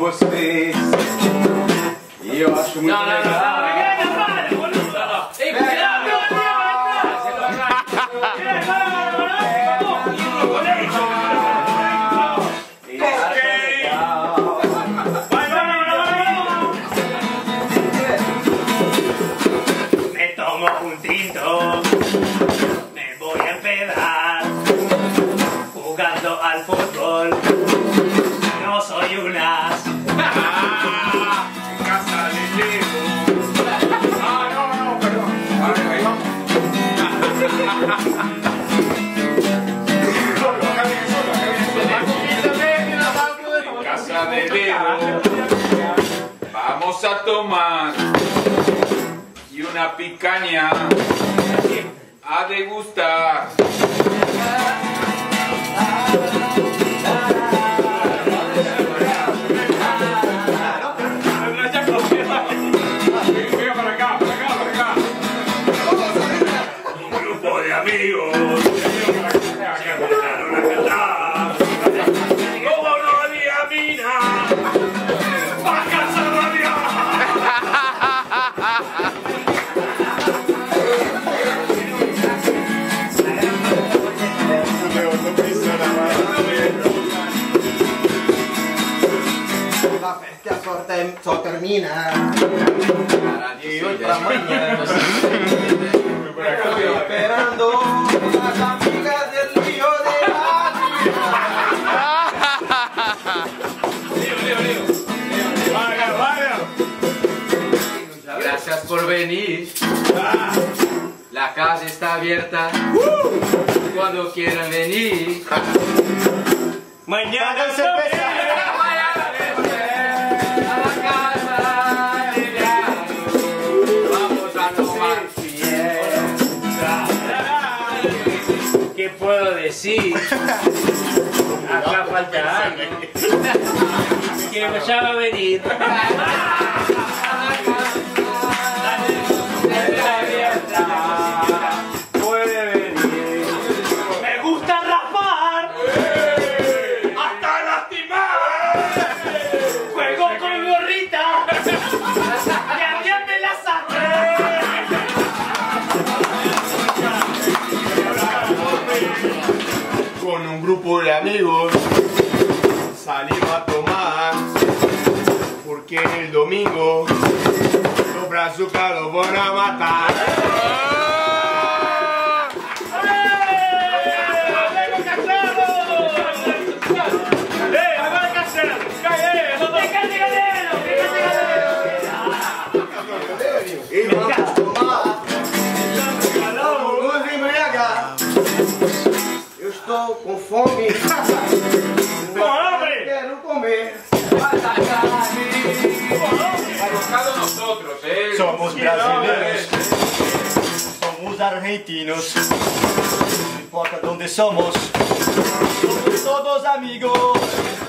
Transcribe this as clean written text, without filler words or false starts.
vocês. E eu acho muito legal. Me tomo un tinto, me voy a empedar, jugando al fútbol, no soy un as. Casa de Lego. No, perdón. Ahí vamos. En casa de Lego vamos a tomar y una picaña a degustar. Un grupo de amigos se empezaron a cantar como no había mina pa' casa rabia. La festa termina y hoy para mañana estoy esperando las amigas del río de la Gracias por venir. La casa está abierta. Cuando quieran venir. Mañana cerveza. A la casa de Leandro. Vamos a tomar. ¿Qué puedo decir? Acá falta algo. Que ya va a venir. Puede venir. Me gusta raspar. Hasta lastimar. Juego con gorrita. Y arriante la sangre. Con un grupo de amigos salimos a tomar porque el domingo los brazucas los van a matar. ¡Vengo casado! ¡Agora casado! ¡Déjate galero! Y vamos a tomar. Vamos a embriagar. Eu estou com fome. ¡Con hambre! Quero comer. Buscado nosotros, Somos brasileños, somos argentinos, no importa dónde somos todos amigos.